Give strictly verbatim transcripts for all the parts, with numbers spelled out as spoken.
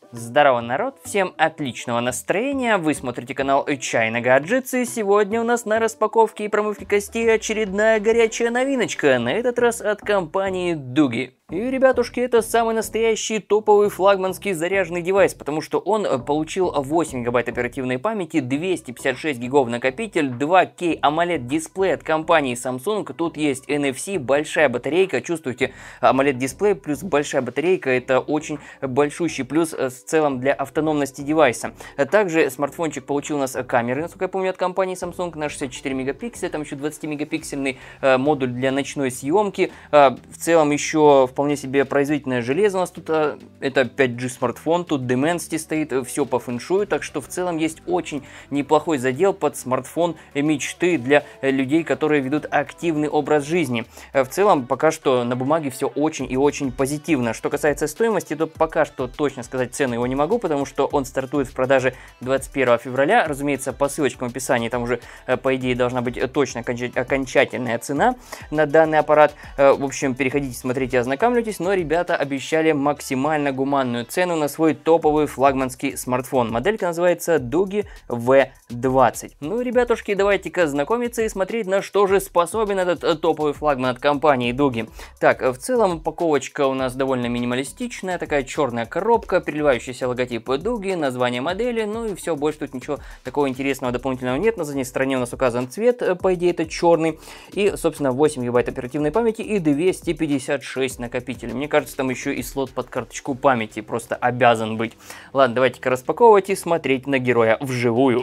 Здорово, народ! Всем отличного настроения! Вы смотрите канал Чайна Гаджетс, и сегодня у нас на распаковке и промывке костей очередная горячая новиночка, на этот раз от компании Дуги. И, ребятушки, это самый настоящий топовый флагманский заряженный девайс, потому что он получил восемь гигабайт оперативной памяти, двести пятьдесят шесть гигов накопитель, два кей AMOLED дисплей от компании Samsung, тут есть эн эф си, большая батарейка, чувствуете, AMOLED дисплей плюс большая батарейка, это очень большущий плюс в целом для автономности девайса. Также смартфончик получил у нас камеры, насколько я помню, от компании Samsung на шестьдесят четыре мегапикселя, там еще двадцатимегапиксельный э, модуль для ночной съемки, э, в целом еще вполне себе производительное железо у нас тут, э, это пять джи смартфон, тут Dimensity стоит, э, все по фэншую, так что в целом есть очень неплохой задел под смартфон мечты для э, людей, которые ведут активный образ жизни. Э, в целом пока что на бумаге все очень и очень позитивно. Что касается стоимости, то пока что точно сказать цену его не могу, потому что он стартует в продаже двадцать первого февраля. Разумеется, по ссылочкам в описании там уже, по идее, должна быть точно окончательная цена на данный аппарат. В общем, переходите, смотрите, ознакомьтесь. Но ребята обещали максимально гуманную цену на свой топовый флагманский смартфон. Моделька называется Дуги ви двадцать. Ну, ребятушки, давайте-ка знакомиться и смотреть, на что же способен этот топовый флагман от компании Дуги. Так, в целом упаковочка у нас довольно минималистичная, такая черная коробка, переливающийся логотип Дуги, название модели, ну и все, больше тут ничего такого интересного дополнительного нет. На задней стороне у нас указан цвет, по идее это черный, и, собственно, восемь гигабайт оперативной памяти и двести пятьдесят шесть накопителей. Мне кажется, там еще и слот под карточку памяти просто обязан быть. Ладно, давайте-ка распаковывать и смотреть на героя вживую.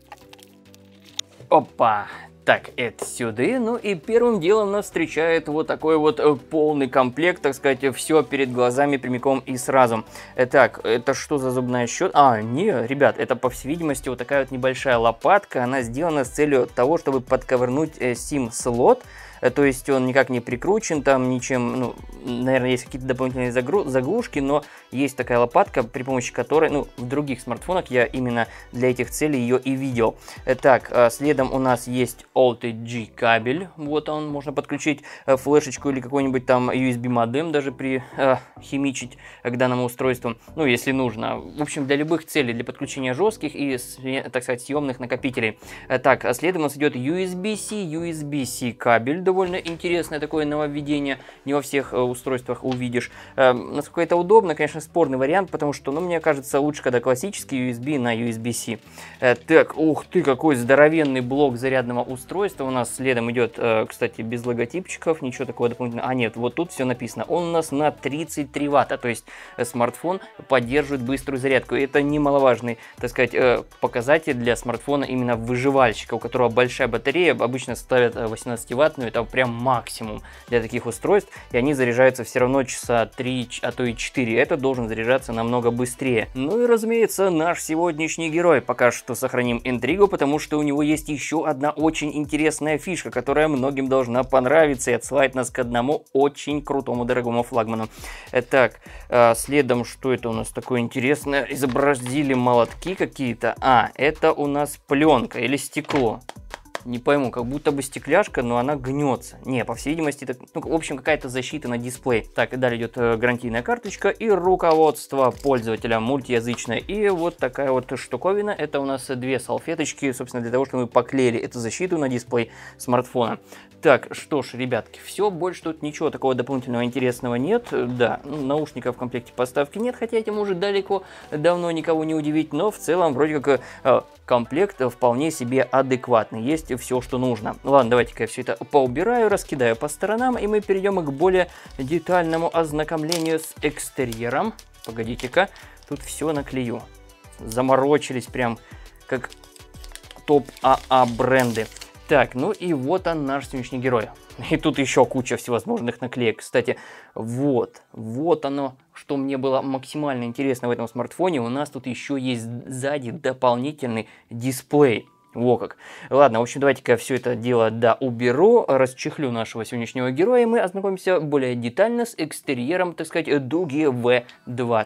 Опа! Так, это сюда. Ну и первым делом нас встречает вот такой вот полный комплект, так сказать, все перед глазами прямиком и сразу. Так, это что за зубная щетка? А, не, ребят, это, по всей видимости, вот такая вот небольшая лопатка. Она сделана с целью того, чтобы подковырнуть сим-слот. То есть он никак не прикручен, там ничем, ну, наверное, есть какие-то дополнительные заглушки, но есть такая лопатка, при помощи которой, ну, в других смартфонах я именно для этих целей ее и видел. Так, следом у нас есть Alt G кабель, вот он, можно подключить флешечку или какой-нибудь там ю эс би модем, даже при э, химичить к данному устройству, ну, если нужно. В общем, для любых целей, для подключения жестких и, так сказать, съемных накопителей. Так, следом у нас идет ю эс би-C, ю эс би-C кабель, довольно интересное такое нововведение, не во всех э, устройствах увидишь. Э, насколько это удобно, конечно, спорный вариант, потому что, ну, мне кажется, лучше, когда классический ю эс би на ю эс би-C. Э, так, ух ты, какой здоровенный блок зарядного устройства. У нас следом идет, э, кстати, без логотипчиков, ничего такого дополнительного. А нет, вот тут все написано. Он у нас на тридцать три ватта, то есть э, смартфон поддерживает быструю зарядку. И это немаловажный, так сказать, э, показатель для смартфона именно выживальщика, у которого большая батарея, обычно ставят восемнадцативаттную, это прям максимум для таких устройств, и они заряжаются все равно часа три, а то и четыре. Это должен заряжаться намного быстрее. Ну и, разумеется, наш сегодняшний герой. Пока что сохраним интригу, потому что у него есть еще одна очень интересная фишка, которая многим должна понравиться и отсылает нас к одному очень крутому дорогому флагману. Так, следом, что это у нас такое интересное? Изобразили молотки какие-то. А, это у нас пленка или стекло. Не пойму, как будто бы стекляшка, но она гнется. Не, по всей видимости, это, ну, в общем, какая-то защита на дисплей. Так, и далее идет э, гарантийная карточка и руководство пользователя мультиязычное. И вот такая вот штуковина. Это у нас две салфеточки, собственно, для того, чтобы мы поклеили эту защиту на дисплей смартфона. Так, что ж, ребятки, все, больше тут ничего такого дополнительного интересного нет. Да, ну, наушников в комплекте поставки нет, хотя этим уже далеко давно никого не удивить, но в целом вроде как э, комплект вполне себе адекватный. Есть все, что нужно. Ладно, давайте-ка я все это поубираю, раскидаю по сторонам, и мы перейдем к более детальному ознакомлению с экстерьером. Погодите-ка, тут все наклею. Заморочились прям как топ-АА бренды. Так, ну и вот он, наш сегодняшний герой. И тут еще куча всевозможных наклеек. Кстати, вот, вот оно, что мне было максимально интересно в этом смартфоне. У нас тут еще есть сзади дополнительный дисплей. Во как. Ладно, в общем, давайте-ка все это дело, да, уберу, расчехлю нашего сегодняшнего героя, и мы ознакомимся более детально с экстерьером, так сказать, Дуги ви двадцать.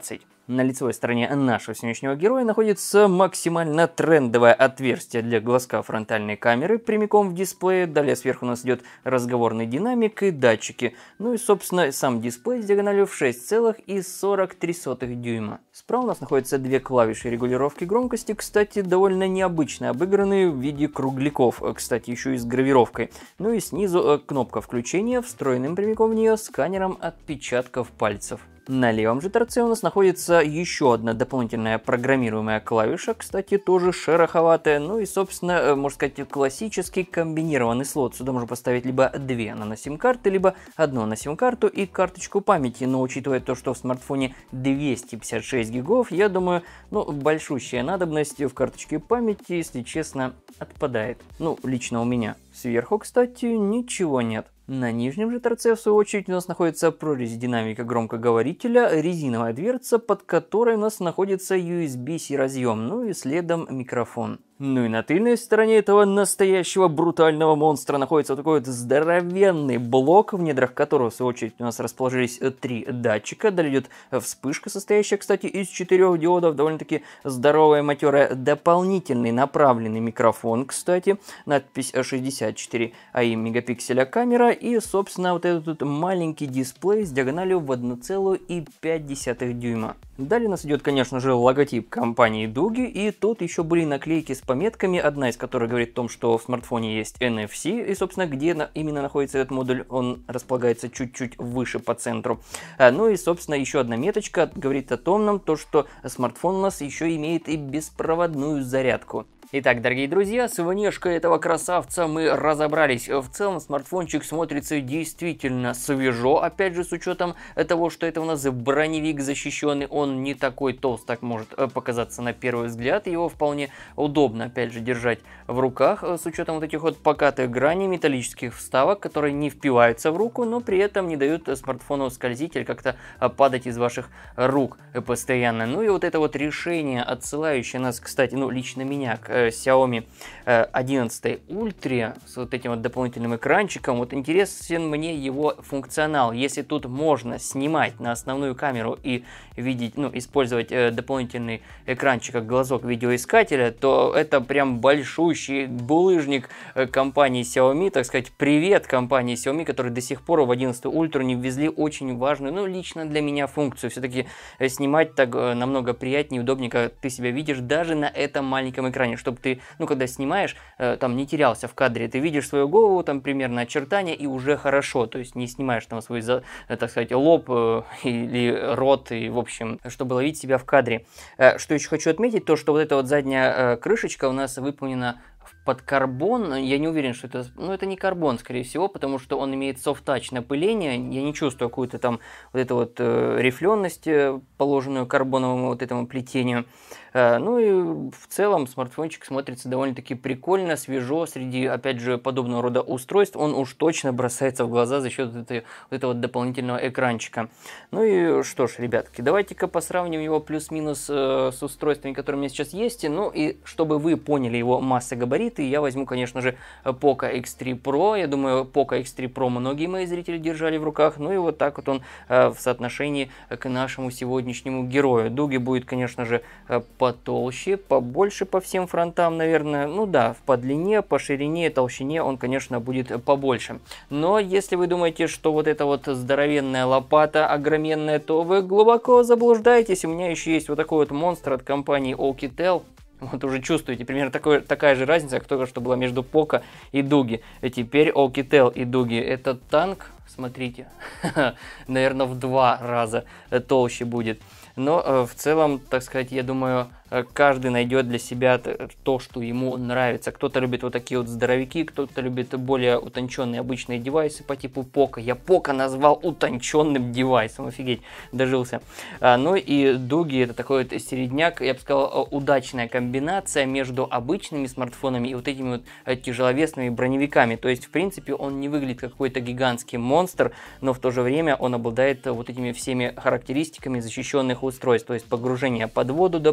На лицевой стороне нашего сегодняшнего героя находится максимально трендовое отверстие для глазка фронтальной камеры прямиком в дисплее. Далее сверху у нас идет разговорный динамик и датчики. Ну и, собственно, сам дисплей с диагональю в шесть целых сорок три сотых дюйма. Справа у нас находятся две клавиши регулировки громкости, кстати, довольно необычные, обыгранные в виде кругляков, кстати, еще и с гравировкой. Ну и снизу кнопка включения, встроенным прямиком в нее сканером отпечатков пальцев. На левом же торце у нас находится еще одна дополнительная программируемая клавиша, кстати, тоже шероховатая. Ну и, собственно, можно сказать, классический комбинированный слот. Сюда можно поставить либо две нано-сим-карты, либо одну нано-сим-карту и карточку памяти. Но учитывая то, что в смартфоне двести пятьдесят шесть гигов, я думаю, ну, большущая надобность в карточке памяти, если честно, отпадает. Ну, лично у меня. Сверху, кстати, ничего нет. На нижнем же торце, в свою очередь, у нас находится прорезь динамика громкоговорителя, резиновая дверца, под которой у нас находится ю эс би-C разъем, ну и следом микрофон. Ну и на тыльной стороне этого настоящего брутального монстра находится вот такой вот здоровенный блок, в недрах которого, в свою очередь, у нас расположились три датчика. Далее идет вспышка, состоящая, кстати, из четырех диодов, довольно-таки здоровая, матерая. Дополнительный направленный микрофон, кстати, надпись шестьдесят четыре эй эм мегапикселя камера и, собственно, вот этот вот маленький дисплей с диагональю в одна целая пять десятых дюйма. Далее у нас идет, конечно же, логотип компании Дуги, и тут еще были наклейки с пометками, одна из которых говорит о том, что в смартфоне есть эн эф си, и, собственно, где на, именно находится этот модуль, он располагается чуть-чуть выше по центру. А, ну и, собственно, еще одна меточка говорит о том, нам, то, что смартфон у нас еще имеет и беспроводную зарядку. Итак, дорогие друзья, с внешкой этого красавца мы разобрались. В целом смартфончик смотрится действительно свежо, опять же с учетом того, что это у нас броневик защищенный, он не такой толст, так может показаться на первый взгляд, его вполне удобно, опять же, держать в руках, с учетом вот этих вот покатых граней металлических вставок, которые не впиваются в руку, но при этом не дают смартфону скользить или как-то падать из ваших рук постоянно. Ну и вот это вот решение, отсылающее нас, кстати, ну лично меня к Xiaomi одиннадцать Ultra с вот этим вот дополнительным экранчиком. Вот интересен мне его функционал. Если тут можно снимать на основную камеру и видеть, ну, использовать э, дополнительный экранчик как глазок видеоискателя, то это прям большущий булыжник э, компании Xiaomi, так сказать, привет компании Xiaomi, которые до сих пор в одиннадцать Ultra не ввезли очень важную, ну, лично для меня функцию. Все-таки э, снимать так э, намного приятнее, удобнее, когда ты себя видишь даже на этом маленьком экране, чтобы ты, ну, когда снимаешь, э, там не терялся в кадре, ты видишь свою голову, там примерно очертания, и уже хорошо, то есть не снимаешь там свой, э, так сказать, лоб э, или рот, и, в общем, чтобы ловить себя в кадре. Э, что еще хочу отметить, то, что вот эта вот задняя э, крышечка у нас выполнена под карбон. Я не уверен, что это, ну, это не карбон, скорее всего, потому что он имеет софт-тач напыление. Я не чувствую какую-то там вот эту вот э, рифленность, э, положенную карбоновому вот этому плетению. Э, ну и в целом смартфончик смотрится довольно-таки прикольно, свежо. Среди, опять же, подобного рода устройств он уж точно бросается в глаза за счет вот этой, вот этого дополнительного экранчика. Ну и что ж, ребятки, давайте-ка посравним его плюс-минус э, с устройствами, которые у меня сейчас есть. Ну и чтобы вы поняли его массогабариты, я возьму, конечно же, Poco икс три про. Я думаю, Poco икс три про многие мои зрители держали в руках. Ну и вот так вот он э, в соотношении к нашему сегодняшнему герою. Дуги будет, конечно же, э, потолще, побольше по всем фронтам, наверное. Ну да, по длине, по ширине, толщине он, конечно, будет побольше. Но если вы думаете, что вот эта вот здоровенная лопата огроменная, то вы глубоко заблуждаетесь. У меня еще есть вот такой вот монстр от компании Oukitel. Вот уже чувствуете, примерно такой, такая же разница, как только что была между Poco и Дуги. И теперь Oukitel и Дуги. Этот танк, смотрите, наверное, в два раза толще будет. Но э, в целом, так сказать, я думаю, каждый найдет для себя то, что ему нравится. Кто-то любит вот такие вот здоровяки, кто-то любит более утонченные обычные девайсы по типу Poco. Я Poco назвал утонченным девайсом, офигеть, дожился. А, ну и Дуги это такой вот середняк, я бы сказал, удачная комбинация между обычными смартфонами и вот этими вот тяжеловесными броневиками. То есть, в принципе, он не выглядит как какой-то гигантский монстр, но в то же время он обладает вот этими всеми характеристиками защищенных устройств. То есть погружение под воду до полутора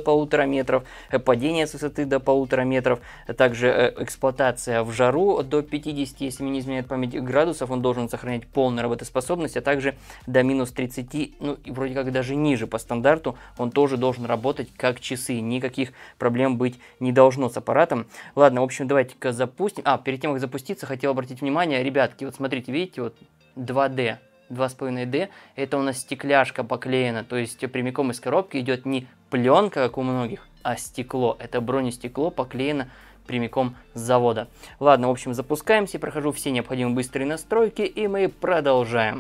метров, падение с высоты до полутора метров, также эксплуатация в жару до пятидесяти, если мне не изменяет память, градусов, он должен сохранять полную работоспособность, а также до минус тридцати, ну и вроде как даже ниже по стандарту, он тоже должен работать как часы, никаких проблем быть не должно с аппаратом. Ладно, в общем, давайте-ка запустим. А, перед тем, как запуститься, хотел обратить внимание, ребятки, вот смотрите, видите, вот два дэ. два с половиной дэ, это у нас стекляшка поклеена, то есть прямиком из коробки идет не пленка, как у многих, а стекло. Это бронестекло поклеено прямиком с завода. Ладно, в общем, запускаемся, прохожу все необходимые быстрые настройки, и мы продолжаем.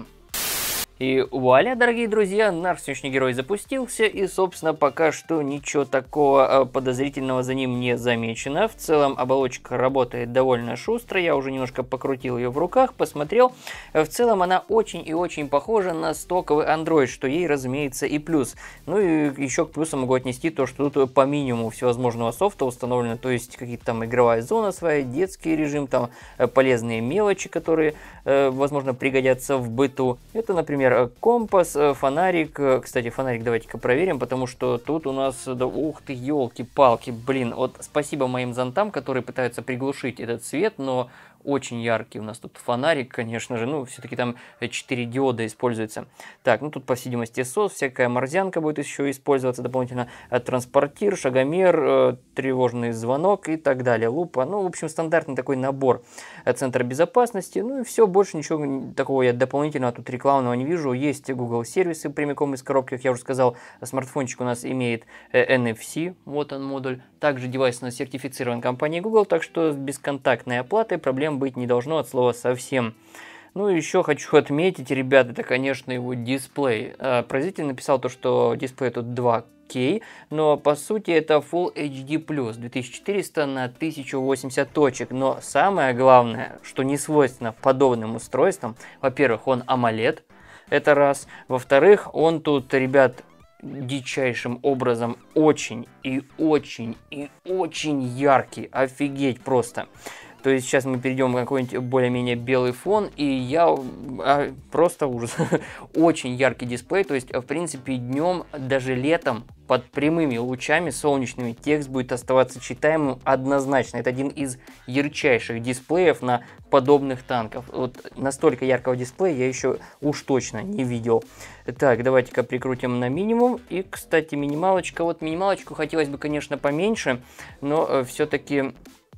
И вуаля, дорогие друзья, наш сегодняшний герой запустился, и, собственно, пока что ничего такого подозрительного за ним не замечено. В целом, оболочка работает довольно шустро, я уже немножко покрутил ее в руках, посмотрел. В целом, она очень и очень похожа на стоковый Android, что ей, разумеется, и плюс. Ну и еще к плюсам могу отнести то, что тут по минимуму всевозможного софта установлено, то есть какие-то там игровая зона своя, детский режим, там полезные мелочи, которые, возможно, пригодятся в быту. Это, например, компас, фонарик. Кстати, фонарик давайте-ка проверим, потому что тут у нас... Да, ух ты, елки-палки, блин. Вот спасибо моим зонтам, которые пытаются приглушить этот свет, но очень яркий у нас тут фонарик, конечно же. Ну, все-таки там четыре диода используется. Так, ну тут, по всей видимости, сос, всякая морзянка будет еще использоваться дополнительно. Транспортир, шагомер, тревожный звонок и так далее. Лупа. Ну, в общем, стандартный такой набор. Центр безопасности. Ну и все, больше ничего такого я дополнительного тут рекламного не вижу. Есть Google сервисы прямиком из коробки, как я уже сказал. Смартфончик у нас имеет эн эф си, вот он модуль. Также девайс у нас сертифицирован компанией Google, так что с бесконтактной оплатой проблем быть не должно от слова совсем. Ну и еще хочу отметить, ребят, это, конечно, его дисплей. Производитель написал то, что дисплей тут два кей, но по сути это Full эйч ди плюс, две тысячи четыреста на тысячу восемьдесят точек. Но самое главное, что не свойственно подобным устройствам, во-первых, он AMOLED, это раз. Во-вторых, он тут, ребят, дичайшим образом очень и очень и очень яркий. Офигеть просто. То есть сейчас мы перейдем на какой-нибудь более-менее белый фон, и я... А, просто ужас. Очень яркий дисплей, то есть, в принципе, днем, даже летом, под прямыми лучами солнечными, текст будет оставаться читаемым однозначно. Это один из ярчайших дисплеев на подобных танках. Вот настолько яркого дисплея я еще уж точно не видел. Так, давайте-ка прикрутим на минимум. И, кстати, минималочка. Вот минималочку хотелось бы, конечно, поменьше, но все-таки...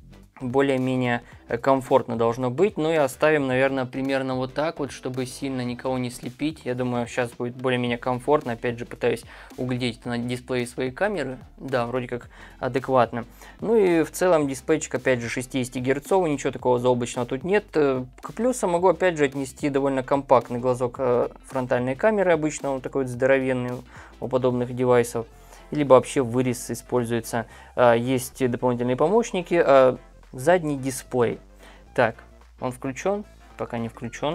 более-менее комфортно должно быть. Ну и оставим, наверное, примерно вот так вот, чтобы сильно никого не слепить. Я думаю, сейчас будет более-менее комфортно. Опять же, пытаюсь углядеть на дисплее своей камеры. Да, вроде как адекватно. Ну и в целом дисплейчик, опять же, шестидесятигерцовый. Ничего такого заоблачного тут нет. К плюсам могу, опять же, отнести довольно компактный глазок фронтальной камеры. Обычно он такой вот здоровенный у подобных девайсов. Либо вообще вырез используется. Есть дополнительные помощники. Задний дисплей. Так, он включен? Пока не включен.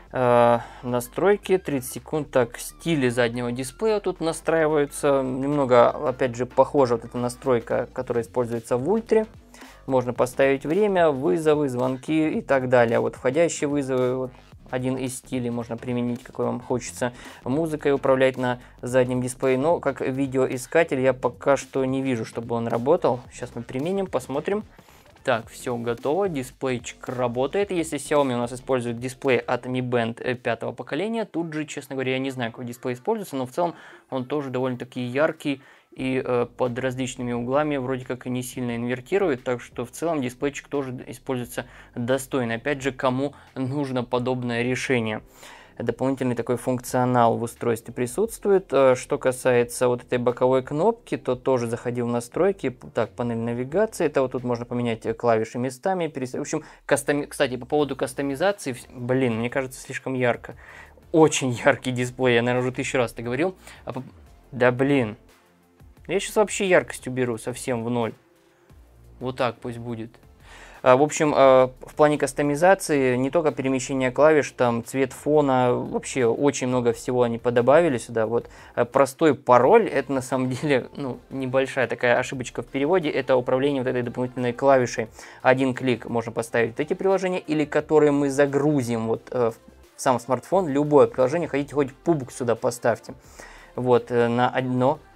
Э, настройки, тридцать секунд. Так, стили заднего дисплея тут настраиваются. Немного, опять же, похожа вот эта настройка, которая используется в ультре. Можно поставить время, вызовы, звонки и так далее. Вот входящие вызовы, вот один из стилей можно применить, какой вам хочется. Музыкой управлять на заднем дисплее. Но как видеоискатель я пока что не вижу, чтобы он работал. Сейчас мы применим, посмотрим. Так, все готово, дисплейчик работает. Если Xiaomi у нас использует дисплей от Mi Band пятого поколения, тут же, честно говоря, я не знаю, какой дисплей используется, но в целом он тоже довольно-таки яркий и э, под различными углами вроде как и не сильно инвертирует, так что в целом дисплейчик тоже используется достойно. Опять же, кому нужно подобное решение. Дополнительный такой функционал в устройстве присутствует. Что касается вот этой боковой кнопки, то тоже заходил в настройки. Так, панель навигации. Это вот тут можно поменять клавиши местами. В общем, кастоми... кстати, по поводу кастомизации, блин, мне кажется, слишком ярко. Очень яркий дисплей, я, наверное, уже тысячу раз это говорил. А по... Да блин, я сейчас вообще яркость уберу совсем в ноль. Вот так пусть будет. В общем, в плане кастомизации не только перемещение клавиш, там цвет фона, вообще очень много всего они подобавили сюда. Вот простой пароль, это на самом деле, ну, небольшая такая ошибочка в переводе, это управление вот этой дополнительной клавишей. Один клик можно поставить вот эти приложения, или которые мы загрузим вот в сам смартфон, любое приложение, хотите хоть пубг сюда поставьте. Вот, на одно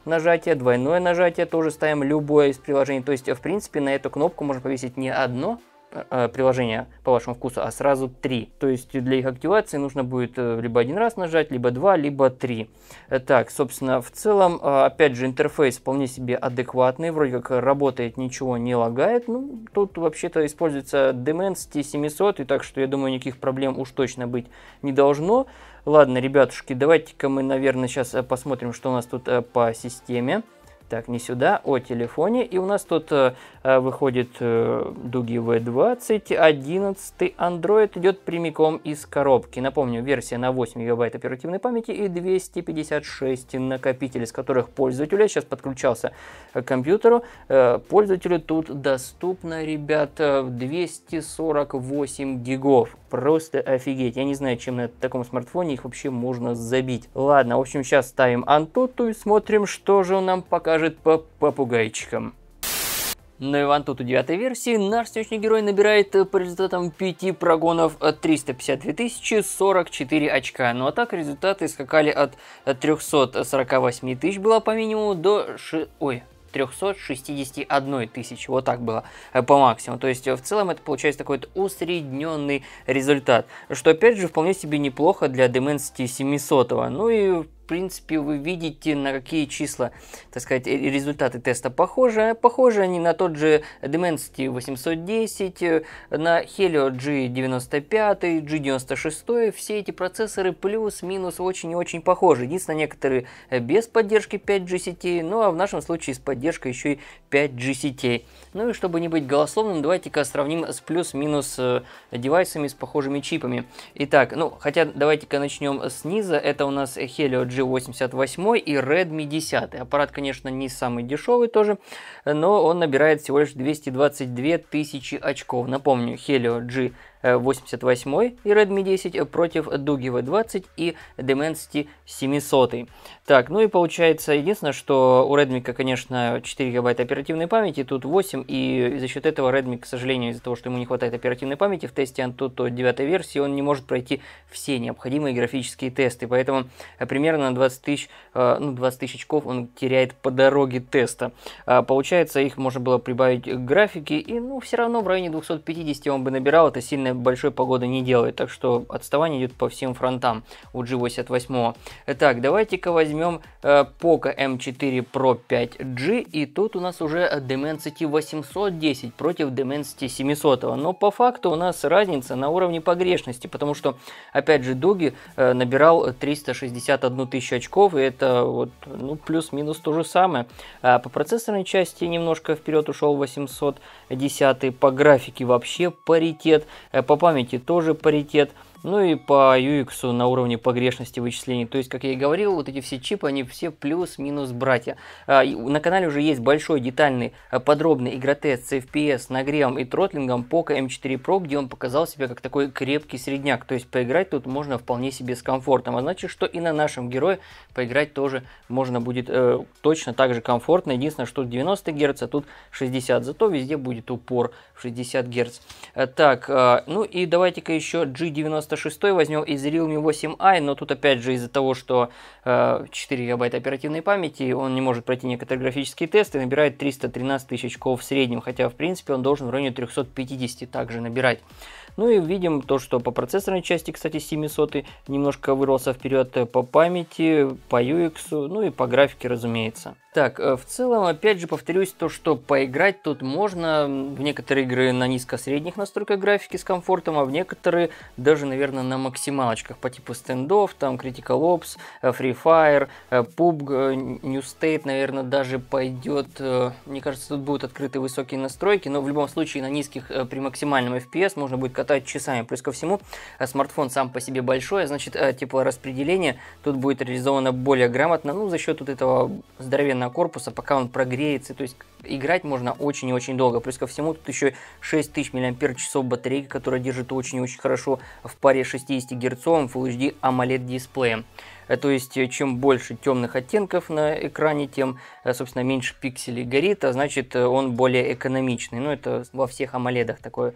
нажатие, двойное нажатие тоже ставим любое из приложений. То есть, в принципе, на эту кнопку можно повесить не одно приложение по вашему вкусу, а сразу три. То есть для их активации нужно будет либо один раз нажать, либо два, либо три. Так, собственно, в целом, опять же, интерфейс вполне себе адекватный, вроде как работает, ничего не лагает. Ну, тут вообще-то используется Dimensity семьсот, и так что я думаю, никаких проблем уж точно быть не должно. Ладно, ребятушки, давайте-ка мы, наверное, сейчас посмотрим, что у нас тут по системе. Так, не сюда, о телефоне. И у нас тут э, выходит э, Дуги ви двадцать, одиннадцать. Android идет прямиком из коробки. Напомню, версия на восемь гигабайт оперативной памяти и двести пятьдесят шесть накопителей, с которых пользователю, сейчас подключался к компьютеру, э, пользователю тут доступно, ребята, двести сорок восемь гигов. Просто офигеть. Я не знаю, чем на таком смартфоне их вообще можно забить. Ладно, в общем, сейчас ставим Antutu и смотрим, что же он нам покажет по попугайчикам. Ну и в Antutu девятой версии наш сегодняшний герой набирает по результатам пяти прогонов триста пятьдесят две тысячи сорок четыре очка. Ну а так результаты скакали от трёхсот сорока восьми тысяч было по минимуму до... Ши... Ой... трёхсот шестидесяти одной тысячи, вот так было по максимуму. То есть в целом это получается такой вот усредненный результат, что опять же вполне себе неплохо для Dimensity семьсот. Ну и в принципе вы видите, на какие числа, так сказать, результаты теста похожи. Похожи они на тот же Dimensity восемьсот десять, на Helio джи девяносто пять, джи девяносто шесть. Все эти процессоры плюс-минус очень и очень похожи. Единственное, некоторые без поддержки пять джи сетей, ну а в нашем случае с поддержкой еще и пять джи сетей. Ну и чтобы не быть голословным, давайте-ка сравним с плюс-минус девайсами с похожими чипами. Итак, ну хотя давайте-ка начнем снизу. Это у нас Helio джи восемьдесят восемь и Redmi десять. Аппарат, конечно, не самый дешевый тоже, но он набирает всего лишь двести двадцать две тысячи очков. Напомню, Helio джи восемьдесят восемь и Redmi десять против Дуги ви двадцать и Dimensity семьсот. Так, ну и получается, единственное, что у Redmi, конечно, четыре гигабайта оперативной памяти, тут восемь, и за счет этого Redmi, к сожалению, из-за того, что ему не хватает оперативной памяти, в тесте Antutu девятой версии он не может пройти все необходимые графические тесты, поэтому примерно на двадцать тысяч, ну, двадцать тысяч очков он теряет по дороге теста. Получается, их можно было прибавить к графике, и, ну, все равно в районе двухсот пятидесяти он бы набирал, это сильно большой погоды не делает, так что отставание идет по всем фронтам у джи восемьдесят восемь. Итак, давайте-ка возьмем э, Poco эм четыре Pro пять джи, и тут у нас уже Dimensity восемьсот десять против Dimensity семьсот. Но по факту у нас разница на уровне погрешности, потому что, опять же, Дуги э, набирал триста шестьдесят одну тысячу очков, и это вот, ну, плюс-минус то же самое. А по процессорной части немножко вперед ушел восемьсот десять, по графике вообще паритет, по памяти тоже паритет. Ну и по ю экс на уровне погрешности вычислений. То есть, как я и говорил, вот эти все чипы, они все плюс-минус братья. На канале уже есть большой, детальный, подробный игротест с эф пи эс, нагревом и тротлингом Poco эм четыре Pro, где он показал себя как такой крепкий средняк. То есть, поиграть тут можно вполне себе с комфортом. А значит, что и на нашем герое поиграть тоже можно будет э, точно так же комфортно. Единственное, что девяносто герц, а тут шестьдесят. Зато везде будет упор в шестьдесят герц. Так, э, ну и давайте-ка еще джи девяносто шесть возьмем из Realme восемь ай, но тут опять же из-за того, что э, четыре гигабайта оперативной памяти, он не может пройти некоторые графические тесты, набирает триста тринадцать тысяч очков в среднем, хотя в принципе он должен в районе трёхсот пятидесяти также набирать. Ну и видим то, что по процессорной части, кстати, семьсот немножко вырвался вперед, по памяти, по ю экс, ну и по графике, разумеется. Так, в целом, опять же, повторюсь, то, что поиграть тут можно в некоторые игры на низко-средних настройках графики с комфортом, а в некоторые даже, наверное, на максималочках по типу Standoff, там Critical Ops, Free Fire, пи ю би джи, New State, наверное, даже пойдет. Мне кажется, тут будут открыты высокие настройки, но в любом случае на низких при максимальном эф пи эс можно будет катать часами. Плюс ко всему, смартфон сам по себе большой, а значит, теплораспределение тут будет реализовано более грамотно, ну, за счет вот этого здоровенного корпуса, пока он прогреется. То есть играть можно очень и очень долго. Плюс ко всему, тут еще шесть тысяч миллиампер-часов батарейка, которая держит очень и очень хорошо в паре шестидесятигерцовым Full эйч ди AMOLED дисплеем. То есть, чем больше темных оттенков на экране, тем, собственно, меньше пикселей горит, а значит, он более экономичный. Ну, это во всех AMOLED такое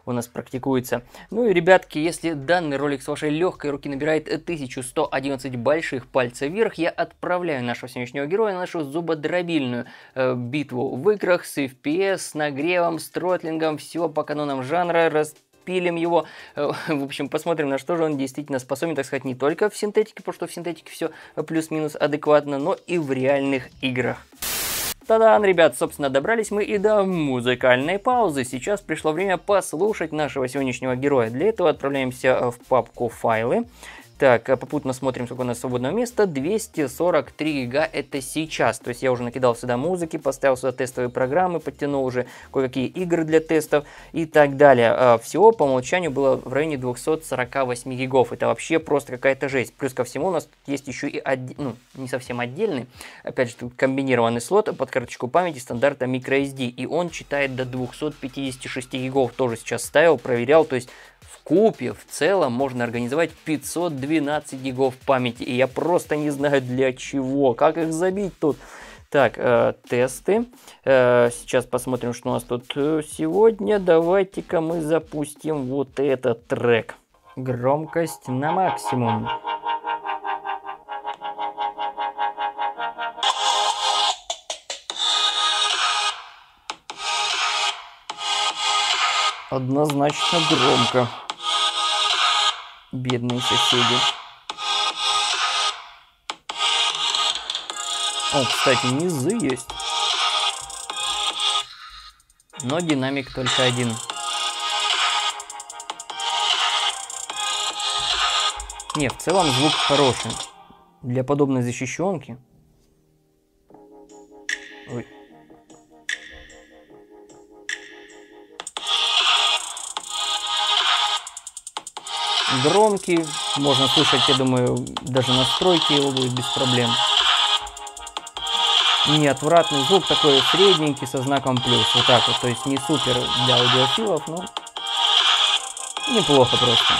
у нас практикуется. Ну и, ребятки, если данный ролик с вашей легкой руки набирает тысячу сто одиннадцать больших пальцев вверх, я отправляю нашего сегодняшнего героя на нашу зубодробильную э, битву в играх с эф пи эс, с нагревом, с тротлингом, все по канонам жанра, раз пилим его. В общем, посмотрим, на что же он действительно способен, так сказать, не только в синтетике, потому что в синтетике все плюс-минус адекватно, но и в реальных играх. Та-дам, ребят, собственно, добрались мы и до музыкальной паузы. Сейчас пришло время послушать нашего сегодняшнего героя. Для этого отправляемся в папку «Файлы». Так, попутно смотрим, сколько у нас свободного места. двести сорок три гига это сейчас. То есть я уже накидал сюда музыки, поставил сюда тестовые программы, подтянул уже кое-какие игры для тестов и так далее. Всего по умолчанию было в районе двухсот сорока восьми гигов. Это вообще просто какая-то жесть. Плюс ко всему у нас есть еще и, отде... ну, не совсем отдельный, опять же, тут комбинированный слот под карточку памяти стандарта microSD. И он читает до двухсот пятидесяти шести гигов. Тоже сейчас ставил, проверял. То есть в купе в целом можно организовать пятьсот двенадцать гигов памяти. И я просто не знаю для чего. Как их забить тут? Так, э, тесты. Э, сейчас посмотрим, что у нас тут сегодня. Давайте-ка мы запустим вот этот трек. Громкость на максимум. Однозначно громко. Бедные соседи. О, кстати, низы есть. Но динамик только один. Не, в целом звук хороший. Для подобной защищенки. Ой. Громкий, можно слышать, я думаю, даже настройки его будет без проблем. Не отвратный звук, такой средненький со знаком плюс, вот так вот, то есть не супер для аудиофилов, но неплохо просто.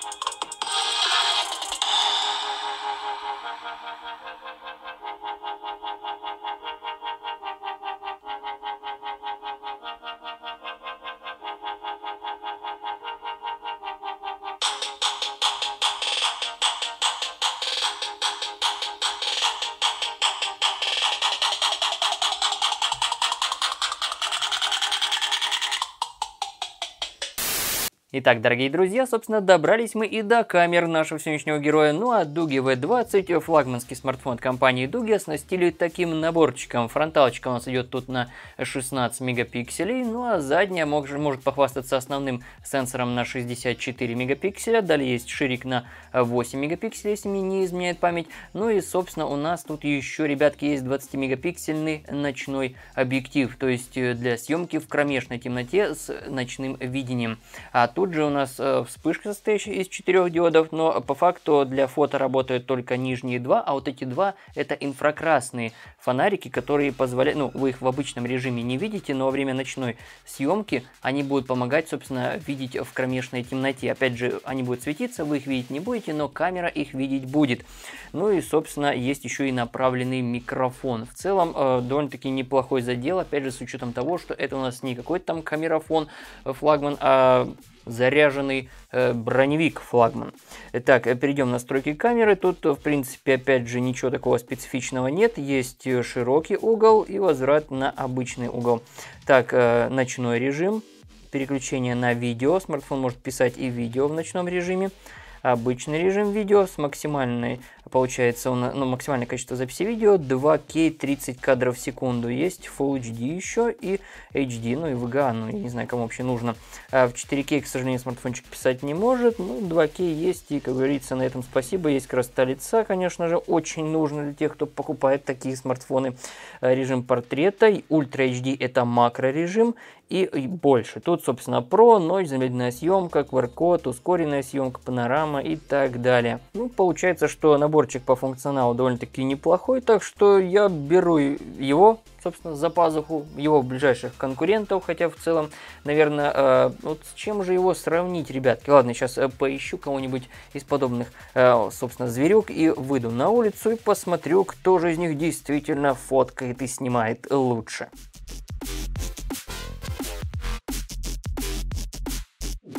Итак, дорогие друзья, собственно, добрались мы и до камер нашего сегодняшнего героя. Ну а Дуги ви двадцать, флагманский смартфон компании Дуги, оснастили таким наборчиком. Фронталочка у нас идет тут на шестнадцать мегапикселей, ну а задняя может, может похвастаться основным сенсором на шестьдесят четыре мегапикселя. Далее есть ширик на восемь мегапикселей, если мне не изменяет память. Ну и, собственно, у нас тут еще, ребятки, есть двадцатимегапиксельный ночной объектив, то есть для съемки в кромешной темноте с ночным видением. А тут Тут же у нас э, вспышка, состоящая из четырех диодов, но по факту для фото работают только нижние два, а вот эти два это инфракрасные фонарики, которые позволяют, ну, вы их в обычном режиме не видите, но во время ночной съемки они будут помогать, собственно, видеть в кромешной темноте. Опять же, они будут светиться, вы их видеть не будете, но камера их видеть будет. Ну и, собственно, есть еще и направленный микрофон. В целом, э, довольно-таки неплохой задел, опять же, с учетом того, что это у нас не какой-то там камерафон, э, флагман, а заряженный э, броневик флагман. Итак, перейдем в настройки камеры. Тут, в принципе, опять же, ничего такого специфичного нет. Есть широкий угол и возврат на обычный угол. Так, э, ночной режим. Переключение на видео. Смартфон может писать и видео в ночном режиме. Обычный режим видео с максимальной, получается, ну, максимальное количество записи видео два кей тридцать кадров в секунду. Есть Full эйч ди еще и эйч ди, ну и ви джи а, ну я не знаю, кому вообще нужно. А в четыре кей, к сожалению, смартфончик писать не может. Ну, два кей есть, и, как говорится, на этом спасибо. Есть красота лица, конечно же, очень нужно для тех, кто покупает такие смартфоны. Режим портрета, Ультра эйч ди это макрорежим. И больше. Тут, собственно, Pro, ночь, замедленная съемка, ку ар код, ускоренная съемка, панорама и так далее. Ну, получается, что наборчик по функционалу довольно-таки неплохой, так что я беру его, собственно, за пазуху, его ближайших конкурентов, хотя в целом, наверное, э, вот с чем же его сравнить, ребятки? Ладно, сейчас э, поищу кого-нибудь из подобных, э, собственно, зверюк и выйду на улицу и посмотрю, кто же из них действительно фоткает и снимает лучше.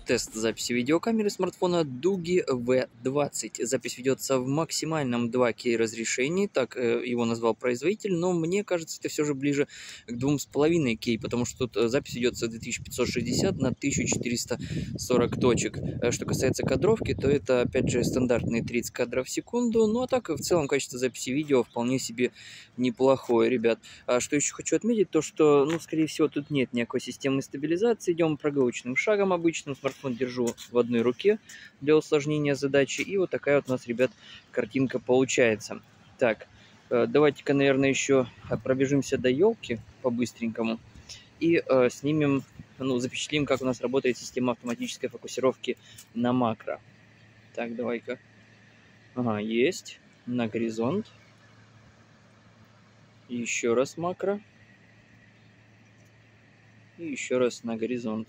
Тест записи видеокамеры смартфона Дуги ви двадцать. Запись ведется в максимальном два кей разрешении, так э, его назвал производитель, но мне кажется, это все же ближе к два с половиной кей, потому что тут запись ведется две тысячи пятьсот шестьдесят на тысячу четыреста сорок точек. Что касается кадровки, то это опять же стандартные тридцать кадров в секунду, ну а так в целом качество записи видео вполне себе неплохое, ребят. А что еще хочу отметить, то что, ну, скорее всего, тут нет никакой системы стабилизации, идем прогулочным шагом обычным, смартфон держу в одной руке для усложнения задачи. И вот такая вот у нас, ребят, картинка получается. Так, давайте-ка, наверное, еще пробежимся до елки по-быстренькому. И э, снимем, ну, запечатлим, как у нас работает система автоматической фокусировки на макро. Так, давай-ка. Ага, есть. На горизонт. Еще раз макро. И еще раз на горизонт.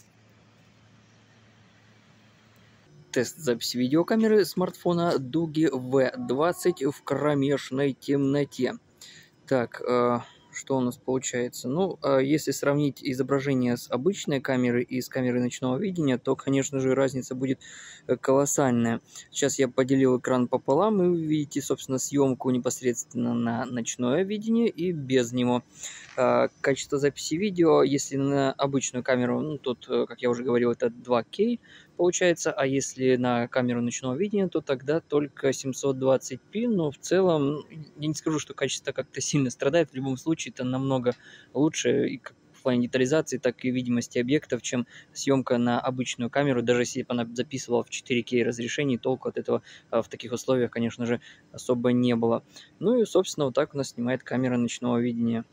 Тест записи видеокамеры смартфона Дуги ви двадцать в кромешной темноте. Так, э, что у нас получается? Ну, э, если сравнить изображение с обычной камерой и с камерой ночного видения, то, конечно же, разница будет колоссальная. Сейчас я поделил экран пополам, и вы видите, собственно, съемку непосредственно на ночное видение и без него. Э, качество записи видео, если на обычную камеру, ну, тут, как я уже говорил, это два кей получается, а если на камеру ночного видения, то тогда только семьсот двадцать пи, но в целом я не скажу, что качество как-то сильно страдает, в любом случае это намного лучше и в плане детализации, так и видимости объектов, чем съемка на обычную камеру, даже если бы она записывала в четыре кей разрешении, толку от этого в таких условиях, конечно же, особо не было. Ну и, собственно, вот так у нас снимает камера ночного видения.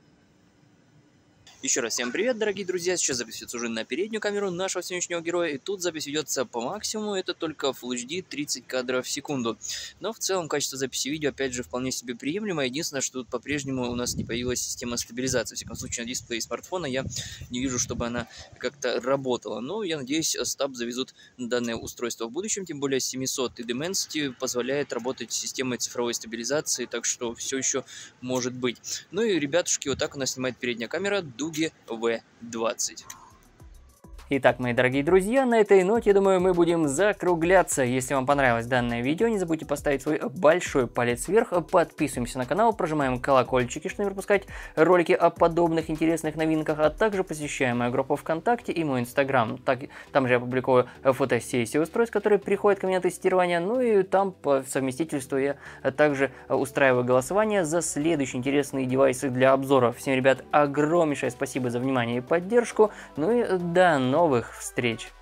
Еще раз всем привет, дорогие друзья, сейчас запись ведется уже на переднюю камеру нашего сегодняшнего героя, и тут запись ведется по максимуму, это только Full эйч ди тридцать кадров в секунду. Но в целом качество записи видео опять же вполне себе приемлемо, единственное, что тут по-прежнему у нас не появилась система стабилизации, в всяком случае на дисплее смартфона я не вижу, чтобы она как-то работала, но я надеюсь, Стаб завезут данное устройство в будущем, тем более семьсот и Dimensity позволяет работать с системой цифровой стабилизации, так что все еще может быть. Ну и, ребятушки, вот так у нас снимает передняя камера Дуги ви двадцать. Итак, мои дорогие друзья, на этой ноте, я думаю, мы будем закругляться. Если вам понравилось данное видео, не забудьте поставить свой большой палец вверх, подписываемся на канал, прожимаем колокольчики, чтобы не пропускать ролики о подобных интересных новинках, а также посещаем мою группу ВКонтакте и мой Инстаграм. Так, там же я публикую фотосессии устройств, которые приходят ко мне на тестирование, ну и там по совместительству я также устраиваю голосование за следующие интересные девайсы для обзора. Всем, ребят, огромнейшее спасибо за внимание и поддержку, ну и до новых новых встреч!